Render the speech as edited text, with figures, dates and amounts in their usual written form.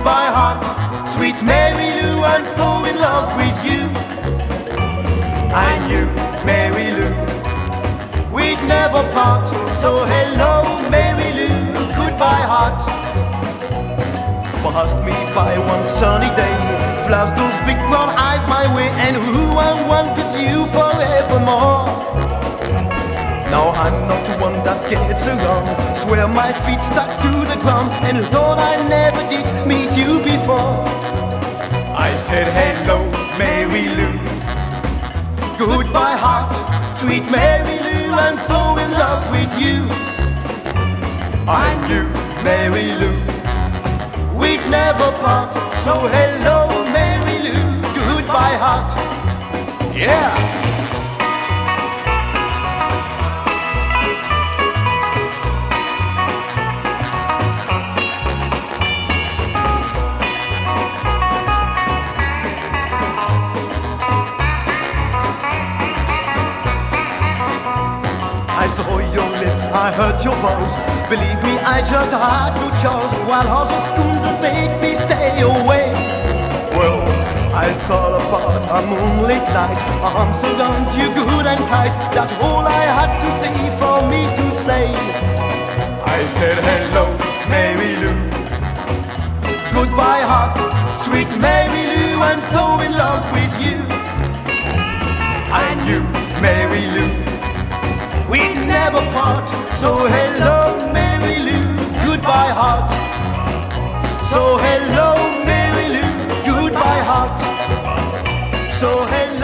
goodbye heart. Sweet Mary Lou, I'm so in love with you. I knew, Mary Lou, we'd never part. So hello, Mary Lou, goodbye heart. Passed me by one sunny day, flashed those big brown eyes my way, and who I wanted you forevermore. Now I'm not the one that gets around, swear my feet stuck to the ground, and thought I never did meet you before. I said hello, Mary Lou, goodbye heart. Sweet Mary Lou, I'm so in love with you. I knew, Mary Lou, we'd never part. So hello, Mary Lou, goodbye heart. Yeah! I saw your lips, I heard your voice. Believe me, I just had no choice. While horses couldn't make me stay away. Well, I thought about a moonlit night, arms around you good and tight. That's all I had to say for me to say. I said hello, Mary Lou, goodbye heart. Sweet Mary Lou, I'm so in love with you. I knew, Mary Lou, we'd never part. So hello, Mary Lou, goodbye heart. So hello, Mary Lou, goodbye heart. So hello.